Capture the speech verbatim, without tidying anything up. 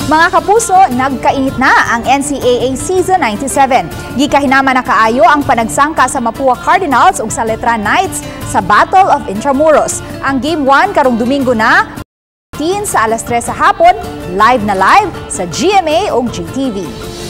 Mga kapuso, nagkainit na ang N C A A Season ninety-seven. Gikahinama na kaayo ang panagsangka sa Mapua Cardinals ug sa Letra Knights sa Battle of Intramuros. Ang Game one karong Domingo na, sa alas tres sa hapon, live na live sa G M A ug G T V.